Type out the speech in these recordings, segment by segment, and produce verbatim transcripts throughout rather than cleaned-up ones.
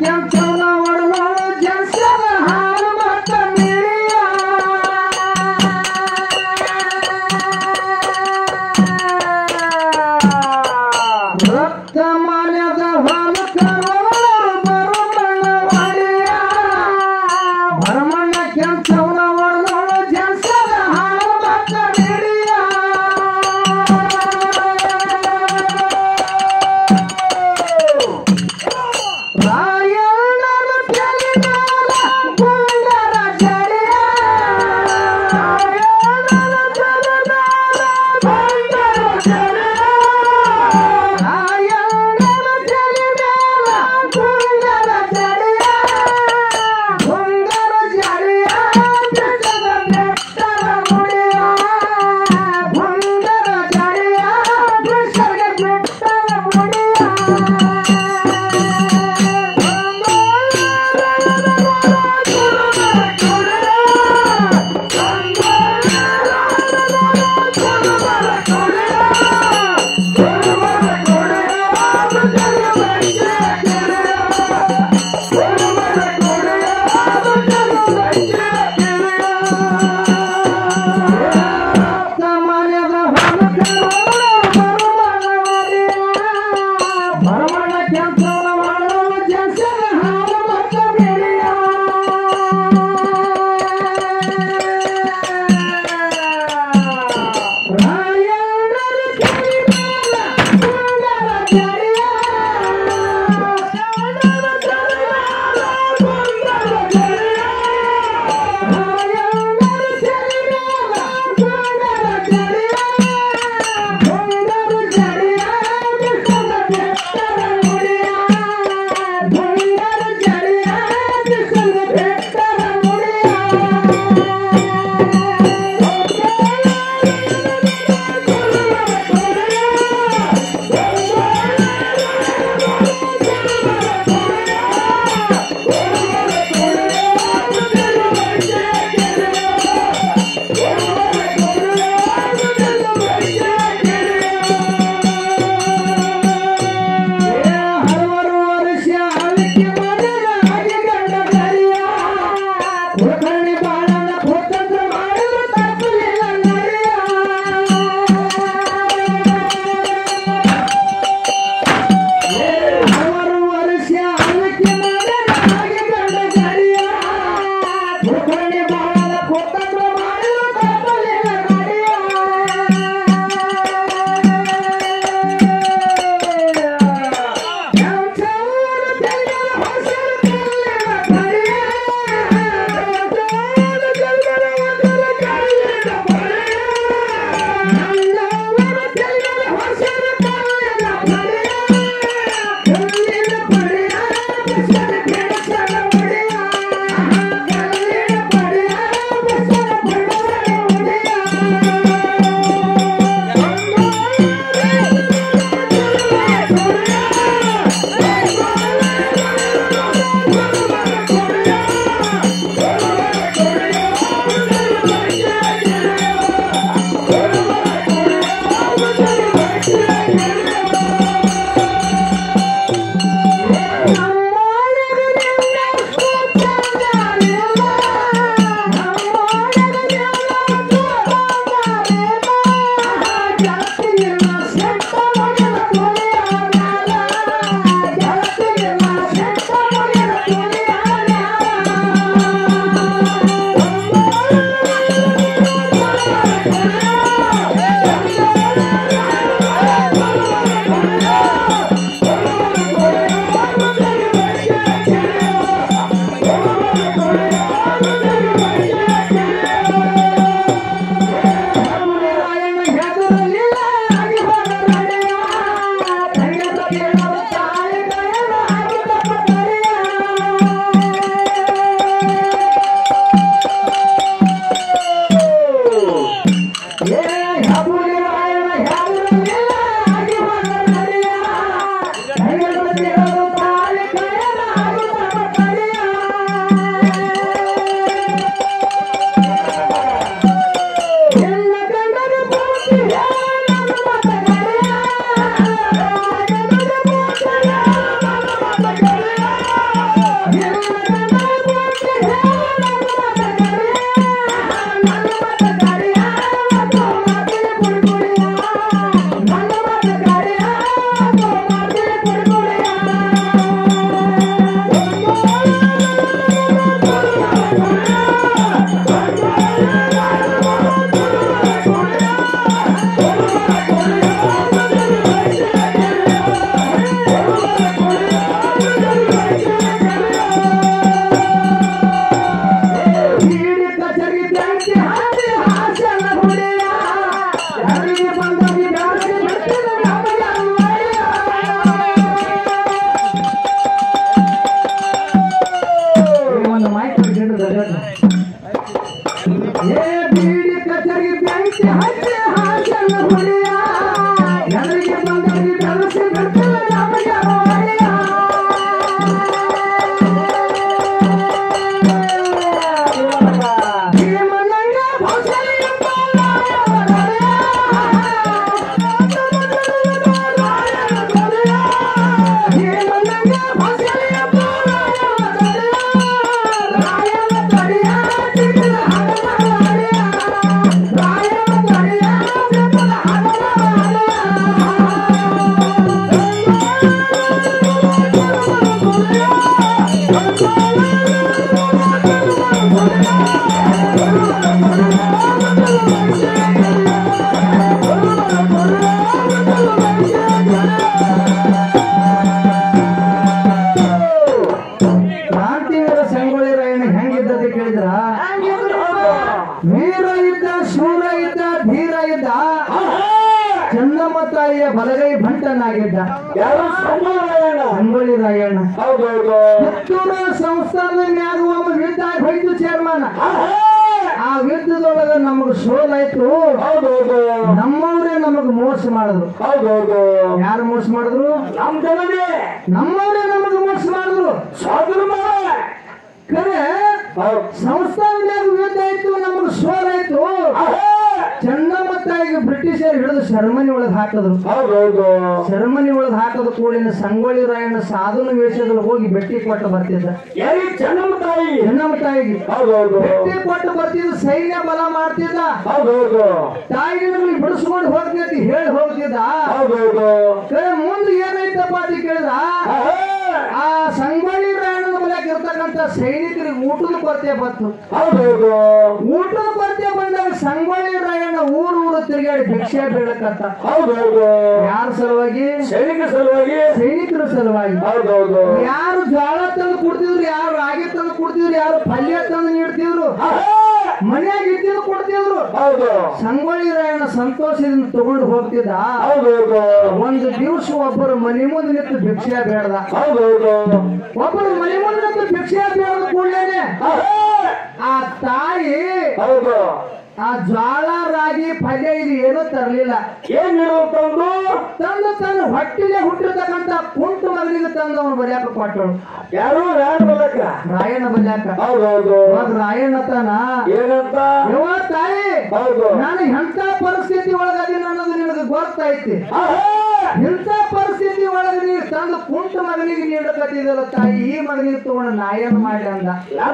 Come on. ತಾಯಿಯ ಬಲಗೈ ಭಂಟನಾಗಿದ್ದ ಸಂಗೊಳ್ಳಿ ರಾಯಣ್ಣ ಕಿತ್ತೂರ ಸಂಸ್ಥಾನದ ಮ್ಯಾಗ ಒಬ್ಬ ಯುದ್ಧ ಹೋಯ್ತು ಚೇರ್ಮನ್. ಆ ಯುದ್ಧದೊಳಗ ನಮಗ್ ಸೋಲಾಯ್ತು. ನಮ್ಮವ್ರೇ ನಮಗ್ ಮೋಸ ಮಾಡಿದ್ರು. ಯಾರು ಮೋಸ ಮಾಡಿದ್ರು? ನಮ್ ಜನನೇ. ನಮ್ಮವ್ರೇ ನಮಗ್ ಮೋಸ ಮಾಡಿದ್ರು. ಖರೆ ಸಂಸ್ಥಾನದಾಗ ಯುದ್ಧ ಆಯ್ತು, ನಮಗ್ ಸೋಲಾಯ್ತು. ಚೆನ್ನಮ್ಮ ತಾಯಿಗೆ ಬ್ರಿಟಿಷರು ಹಿಡಿದು ಸೆರೆಮನಿ ಒಳಗೆ ಹಾಕಿದ್ರು. ಸೆರೆಮನಿ ಒಳಗೆ ಹಾಕದ ಕೂಡಿನ ಸಂಗೊಳ್ಳಿ ರಾಯಣ್ಣ ಸಾಧನ ವೇಷದಲ್ಲಿ ಹೋಗಿ ಭೇಟಿ ಕೊಟ್ಟು ಬರ್ತಿದ್ದ. ಚೆನ್ನಮ್ಮ ತಾಯಿ ಚೆನ್ನಮ್ಮ ತಾಯಿಗೆ ಭೇಟಿ ಕೊಟ್ಟು ಬರ್ತಿದ್ದ. ಸೈನ್ಯ ಬಲ ಮಾಡ್ತಿದ್ದ. ತಾಯಿಗೆ ಬಿಡಿಸ್ಕೊಂಡು ಹೋಗ್ತಿ ಹೇಳಿ ಹೋಗ್ತಿದ್ದ. ಮುಂದೆ ಏನೈತಪ್ಪ ಅಂತ ಕೇಳಿದ, ಆ ಸಂಗೊಳ್ಳಿ ರಾಯಣ್ಣನ ಬಳಿಯಾಗ ಇರ್ತಕ್ಕಂಥ ಸೈನಿಕರಿಗೆ ಊಟದ ಕೊರತೆ ಬಂತು. ಊಟದ ಕೊರತೆ ಬಂದಾಗ ಸಂಗೊಳ್ಳಿ ರಾಯಣ್ಣ ಊರು ಊರು ತಿರುಗಾಡಿ ಭಿಕ್ಷೆ ಬೀಳಕತ್ತ. ಯಾರ ಸಲುವಾಗಿ? ಸೈನಿಕರ ಸಲುವಾಗಿ. ಸೈನಿಕರ ಸಲುವಾಗಿ. ಯಾರು ಜೋಳ ತಂದು ಕೊಡ್ತಿದ್ರು, ಯಾರು ರಾಗಿ ತಂದು ಕೊಡ್ತಿದ್ರು, ಯಾರು ಪಲ್ಯ ತಂದು ನೀಡ್ತಿದ್ರು, ಮನ್ಯಾಗ ಇದ್ದಿದ್ದು ಕೊಡ್ತಿದ್ರು. ಸಂಗೊಳ್ಳಿ ರಾಯಣ್ಣ ಸಂತೋಷದಿಂದ ತಗೊಂಡು ಹೋಗ್ತಿದ್ದ. ಒಂದು ದಿವಸ ಒಬ್ಬರು ಮನೆ ಮುಂದೆ ನಿಂತು ಭಿಕ್ಷೆ ಬೇಡದ. ಒಬ್ಬರು ಮನೆ ಮುಂದೆ ನಿಂತು ಭಿಕ್ಷೆ ಬೇಡದ ಕೂಡಲೇ ಆ ತಾಯಿ ಆ ಜ್ವಾಳ ರಾಗಿ ಪಲ್ಯ ಇದು ಏನೂ ತರಲಿಲ್ಲ. ಏನ್ ತಂದು ತಂದು ತಂದು ಹೊಟ್ಟಿಲೆ ಹುಟ್ಟಿರ್ತಕ್ಕಂಥ ಕುಂಟು ಮಗನಿಗೆ ತಂದು ಅವನು ಬಲ್ಯಾಕ ಕೊಟ್ಟಳು. ಯಾರು? ರಾಯಣ್ಣ ಬಲ್ಯಾಕ. ರಾಯಣ್ಣ ಬಲ್ಯಾಕ. ರಾಯಣ್ಣ ತಾನ ಏನಂತ, ಯವ್ವ ತಾಯಿ ನಾನು ಎಂತ ಪರಿಸ್ಥಿತಿ ಒಳಗದೀನಿ ಅನ್ನೋದು ನಿನಗೆ ಗೊತ್ತೈತಿ. ಇಂಥ ಪರಿಸ್ಥಿತಿ ಒಳಗೆ ನೀವು ತಂದು ಕುಂಟು ಮಗನಿಗೆ ನೀಡಕತ್ತಿದಲ್ಲ ತಾಯಿ, ಈ ಮಗನಿಗೆ ತಗೊಂಡು ನಾಯನ್ ಮಾಡಿ ಅಂದ.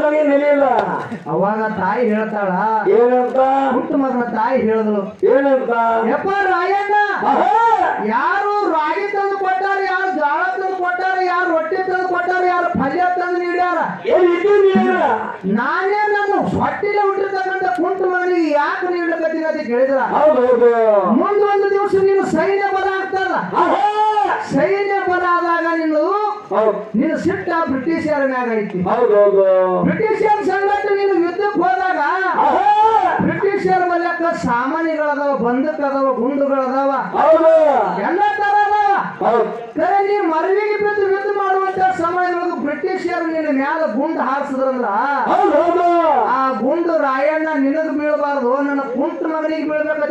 ಅವಾಗ ತಾಯಿ ಹೇಳ್ತಾಳ ಏನಂತ? ಕುಂಟು ಮಗನ ತಾಯಿ ಹೇಳಿದ್ರು ಏನಂತ, ಯಪ್ಪ ರಾಯಣ್ಣ, ಯಾರು ರಾಗಿ ತಂದು ಕೊಟ್ಟಾರ, ಯಾರು ಜೋಳ ತಂದು ಕೊಟ್ಟಾರ, ಯಾರು ರೊಟ್ಟಿ ತಂದು ಕೊಟ್ಟಾರ, ಯಾರು ಪಲ್ಯ ತಂದು ನೀಡ್ಯಾರ, ನಾನೇ ನನ್ನ ಹೊಟ್ಟಿಲೆ ಹುಟ್ಟಿರ್ತಕ್ಕಂಥ ಕುಂಟು ಮಗನಿಗೆ ಯಾಕೆ ನೀಡಕತ್ತೀನಿ ಅಂತ ಕೇಳಿದ್ರ. ಮುಂದೊಂದು ದಿವಸ ನೀನು ಸೈನ್ಯ ಬಲ ಆಗ್ತದ. ಸೈನ್ಯ ಬಲ ಆದಾಗ ನೀನು ನೀನು ಸಿಟ್ಟ ಬ್ರಿಟಿಷರ ಮ್ಯಾಗ ಐತಿ. ಬ್ರಿಟಿಷರ ಸಂಗಟ ನೀನು ಯುದ್ಧಕ್ಕೆ ಹೋದಾಗ ಬ್ರಿಟಿಷರ ಬಲ್ಯಕ್ಕ ಸಾಮಾನ್ಯಗಳದಾವ, ಬಂದೂಕ್ ಅದಾವ, ಗುಂಡುಗಳದಾವ, ಎಲ್ಲ ತರ ಅದಾವ. ಕರೆ ನೀ ಮರವಿಗೆ ಬಿದ್ದು ಯುದ್ಧ ಮಾಡುವಂತ ಸಮಯದೊಳಗ ಬ್ರಿಟಿಷರು ನಿನ್ನ ಮ್ಯಾಲ ಗುಂಡು ಹಾರಿಸಿದ್ರಂದ್ರ ಆ ಗುಂಡು ರಾಯಣ್ಣ ನಿನಗ್ ಬೀಳಬಾರ್ದು, ನನ್ನ ಕುಂಟು ಮಗನಿಗೆ ಬೀಳ್ಬೇಕಂತ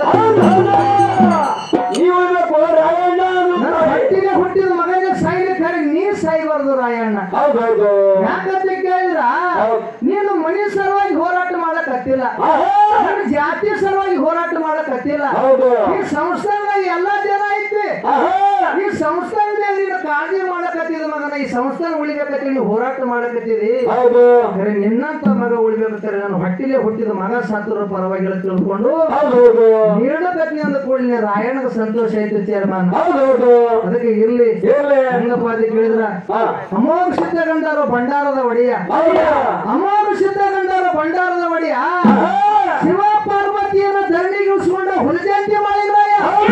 ಹೊಟ್ಟಿಗೆ ಹುಟ್ಟಿದ ಮಗನಿಗೆ ಸಾಯ್ಲಿಕ್ಕೆ ನೀ ಸಾಯ್ಬಾರ್ದು ರಾಯಣ್ಣ. ಯಾಕಂತ ಕೇಳಿದ್ರ ನೀನು ಮನೆ ಸಲುವಾಗಿ ಹೋರಾಟ ಮಾಡಕ್ ಹತ್ತಿಲ್ಲ, ಜಾತಿ ಸಲುವಾಗಿ ಹೋರಾಟ ಮಾಡಕ್ ಹತ್ತಿಲ್ಲ. ಈ ಸಂಸ್ಥಾನದಾಗ ಎಲ್ಲಾ ಜನ ಐತಿ. ಈ ಸಂಸ್ಥಾನದಾಗ ನೀನು ಕಾಳಜಿ ಮಾಡಕತ್ತಿದ ಮಗನ, ಈ ಸಂಸ್ಥಾನ ಉಳಿಬೇಕತ್ತಿ ನೀವು ಹೋರಾಟ ಮಾಡಕತ್ತಿದಿ. ನಿನ್ನಂತ ಮಗ ಉಳಿಬೇಕತ್ತಾರೆ, ನಾನು ಹೊಟ್ಟಿಲೆ ಹುಟ್ಟಿದ ಮಗ ಸಾತ್ರ ಪರವಾಗಿಲ್ಲ ತಿಳ್ಕೊಂಡು ನೀಡಕತ್ನಿ ಅಂದ ಕೂಡಲೇ ರಾಯಣ್ಣಗ ಸಂತೋಷ ಐತಿ ಚೇರ್ಮನ್. ಅದಕ್ಕೆ ಇರ್ಲಿ ಹೆಂಗಪ್ಪ ಅಂತ ಕೇಳಿದ್ರ, ಅಮೋಘ ಸಿದ್ಧಗಂಧಾರ ಭಂಡಾರದ ಒಡೆಯ, ಅಮೋಘ ಸಿದ್ಧಗಂಧಾರ ಭಂಡಾರದ ಒಡೆಯ ಶಿವ ಪಾರ್ವತಿಯನ್ನ ಧರಣಿಗೆ ಉಳಿಸಿಕೊಂಡ ಹುಲಜಂತಿ ಮಾಡಿದ್ರಾಯ.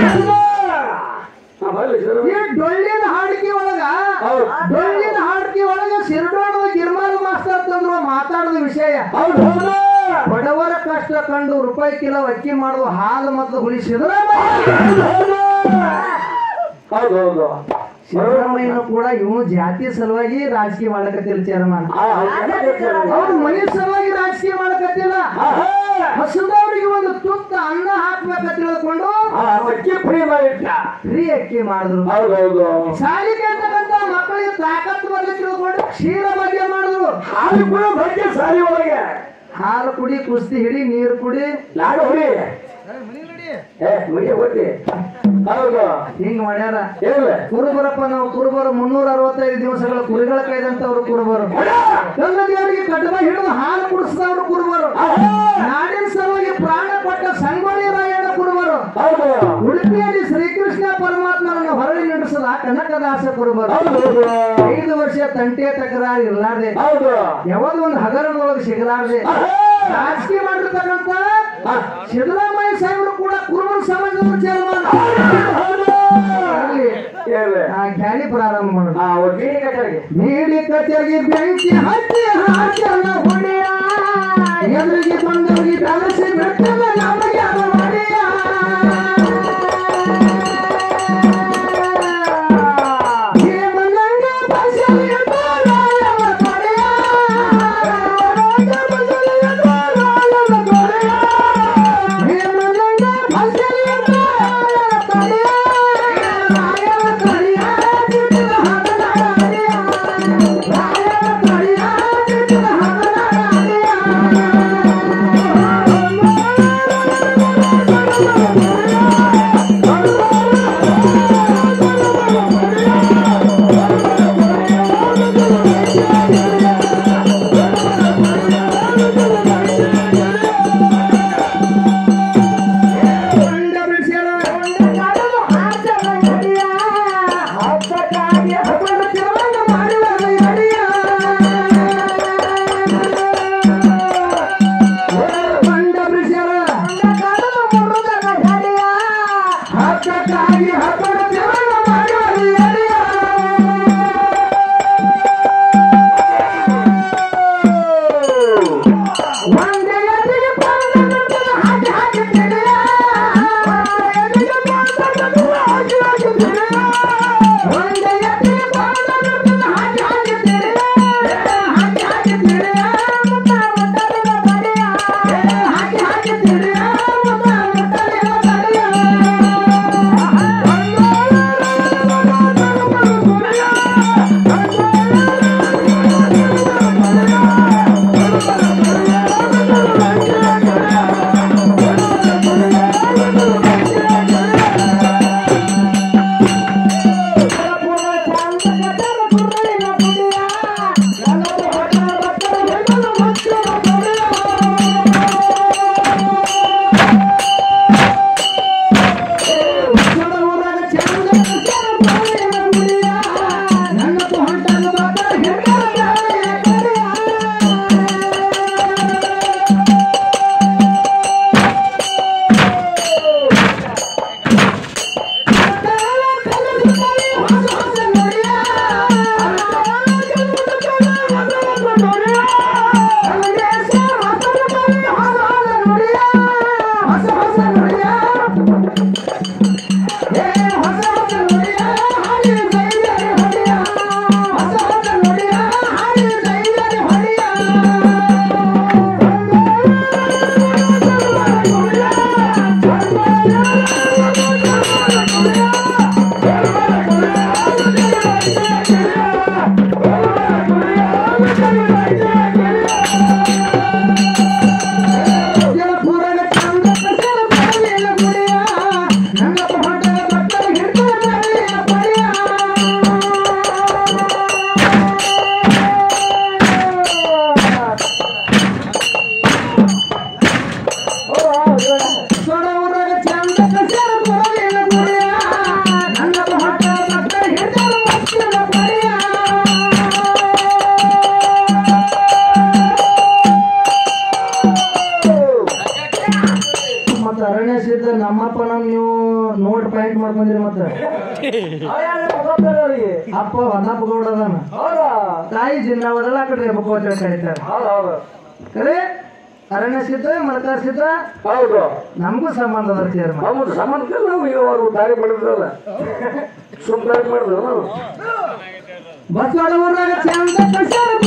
ಈ ಡೊಳ್ಳಿನ ಹಾಡಿಕೆ ಒಳಗ ಡೊಳ್ಳಿನ ಹಾಡಿಕೆ ಒಳಗ ಸಿರಡೋಣದ ಗಿರ್ಮಾಲ್ ಮಾಸ್ತರ್ ತಂದ್ರು ಮಾತಾಡದ ವಿಷಯ. ಬಡವರ ಕಷ್ಟ ಕಂಡು ರೂಪಾಯಿ ಕಿಲೋ ಅಕ್ಕಿ ಮಾಡುವ ಹಾಲು ಮತ್ತು ಹುಲಿ ಸಿದ್ದರಾಮಯ್ಯ. ಸಿದ್ದರಾಮಯ್ಯನು ಕೂಡ ಇವನು ಜಾತಿ ಸಲುವಾಗಿ ರಾಜಕೀಯ ಮಾಡಕತ್ತಿಲ್ಲ ಚೇರ್ಮನ್. ಅವ್ರು ಮನೆ ಸಲುವಾಗಿ ರಾಜಕೀಯ ಮಾಡಕತ್ತಿಲ್ಲ. ಹಸುದವ್ರಿಗೆ ಒಂದು ತುತ್ತ ಅನ್ನ ಹಾಕ್ಬೇಕ ತಿಳ್ಕೊಂಡು ಫ್ರೀ ಅಕ್ಕಿ ಮಾಡಿದ್ರು. ಶಾಲೆಗೆ ಅಂತಕ್ಕಂತ ಮಕ್ಕಳಿಗೆ ತಾಕತ್ತು ಬರ್ಲಿಕ್ಕೆ ತಿಳ್ಕೊಂಡು ಕ್ಷೀರ ಭಾಗ್ಯ ಮಾಡಿದ್ರು. ಹಾಲು ಕೂಡ ಭಾಗ್ಯ ಶಾಲೆ ಒಳಗೆ ಹಾಲು ಕುಡಿ, ಕುಸ್ತಿ ಹಿಡಿ, ನೀರು ಕುಡಿ, ಲಾಡು ಹೊಡಿ, ಹಿಂಗ್ ಮಾಡ್ಯಾರ. ಕುರುಬರಪ್ಪ ನಾವು ಕುರುಬರು ಮುನ್ನೂರ ಅರವತ್ತೈದು ದಿವಸಗಳ ಕುರಿಗಳ ಕೈದಂತವ್ರು ಕುರುಬರು. ಗಂಗ ದೇವರಿಗೆ ಕಟಬ ಹಿಡಿದು ಹಾಲು ಕುಡಿಸಿದವರು ಕುರುಬರು. ನಾಡಿನ ಸಲುವಾಗಿ ಪ್ರಾಣ ಕೊಟ್ಟ ಸಂಗೊಳ್ಳಿ ರಾಯಣ್ಣ ಕುರುಬರು ಉಡುಪಿಯಲ್ಲಿ ಶ್ರೀಕೃಷ್ಣ ಪರಮಾತ್ಮನನ್ನು ಹೊರಳಿ ನಡೆಸದ ಕನಕದಾಸ ಕುರುಬರು ಐದು ವರ್ಷ ತಂಟೆ ತಕರಾರು ಇರಲಾರ್ದೆ ಯಾವ್ದು ಒಂದು ಹಗರಣದೊಳಗೆ ಸಿಗಲಾರ್ದೆ ರಾಜಕೀಯ ಮಾಡಿರ್ತಕ್ಕಂಥ ಸಿದ್ದರಾಮಯ್ಯ ಸಾಹೇಬರು ಕೂಡ ಕುರುಬರ ಸಮಾಜದ ಚೇರ್ಮನ್ ಖ್ಯಾಲಿ ಪ್ರಾರಂಭ ಮಾಡೋದು ಬೀಡಿ ಕಚೇರಿಗೆ ಬೆಂಕಿ ಹಚ್ಚಿ ಹಾಕಲ್ಲ ಹೊಡೆಯ ಎದುರಿಗೆ ಬಂದವರಿಗೆ ಬೆಳಸಿ ಬಿಡ್ತಲ್ಲ ನಮಗೆ ಅದು ಹೊಡೆಯ ನಮ್ಮಪ್ಪ ನಮ್ ನೀವು ನೋಟ್ ಪಾಯಿಂಟ್ ಮಾಡ್ಕೊಂಡ್ರಿ ಮತ್ತೆ ಅಪ್ಪ ಹೊನ್ನಪ್ಪ ಗೌಡ ಅದಾನ ತಾಯಿ ಜಿನ್ನಾವದಲ್ಲ ಆ ಕಡೆ ರೇಬಕ್ಕ ಅಂತ ಕರೀತಾರೆ ಕರೆ ಅರಣ್ಯ ಸಿದ್ಧ ಮಳಕಾರ ಸಿದ್ಧ ಹೌದು ನಮಗೂ ಸಂಬಂಧ ಅದ ಚೇರ್ಮನ್ ಹೌದು ಸಂಬಂಧ ನಾವು ಈಗ ಅವರು ದಾರಿ ಮಾಡಿದ್ರಲ್ಲ ಸುಮ್ ದಾರಿ ಮಾಡಿದ್ರು ಬಸವಣ್ಣ ಊರಾಗ ಚಂದ